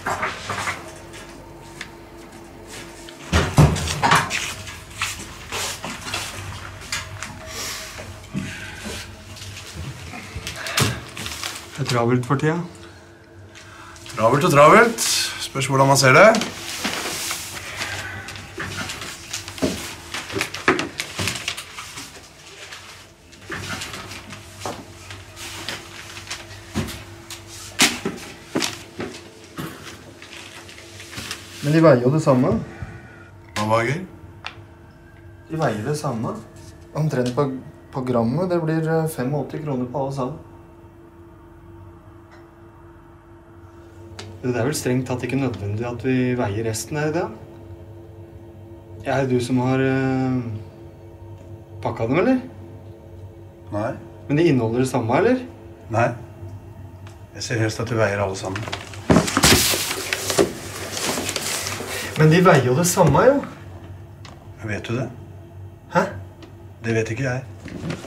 Det travelt for tida. Travelt og travelt. Spørs hvordan man ser det. Men de veier jo det samme. Hva var gøy? De veier det samme. Omtrent på grammet. Det blir 85 kroner på alle sammen. Det er vel strengt tatt ikke nødvendig at vi veier resten, er det det? Er det du som har pakket dem, eller? Nei. Men de inneholder det samme, eller? Nei. Jeg ser helst at du veier alle sammen. Men de veier jo det samme, jo. Vet du det? Hæ? Det vet ikke jeg.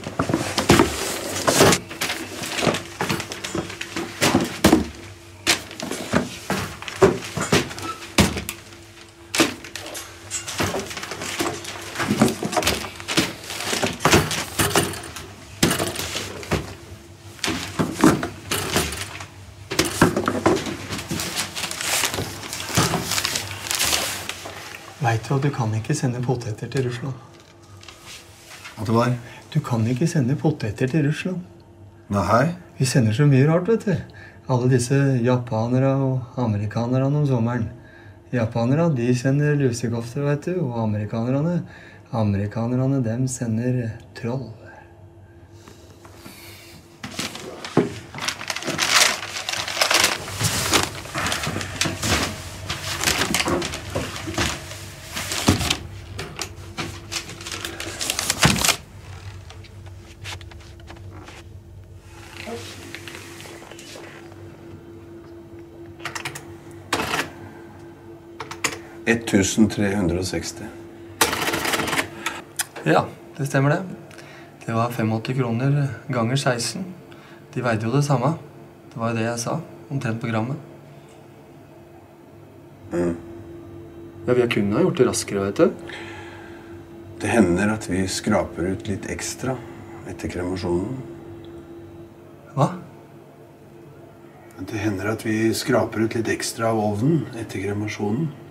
Vet du at du kan ikke sende poteter til Russland? At det var? Du kan ikke sende poteter til Russland. Nei. Vi sender så mye rart, vet du. Alle disse japanere og amerikanere om sommeren. Japanere, de sender lusekofter, vet du. Og amerikanerne, dem sender troll. $1360. Ja, det stemmer det. Det var 85 kroner ganger 16. De veide jo det samme. Det var jo det jeg sa, omtrent på grammet. Ja, vi har kunnet ha gjort det raskere, vet du. Det hender at vi skraper ut litt ekstra etter kremasjonen. Hva? Det hender at vi skraper ut litt ekstra av ovnen etter kremasjonen.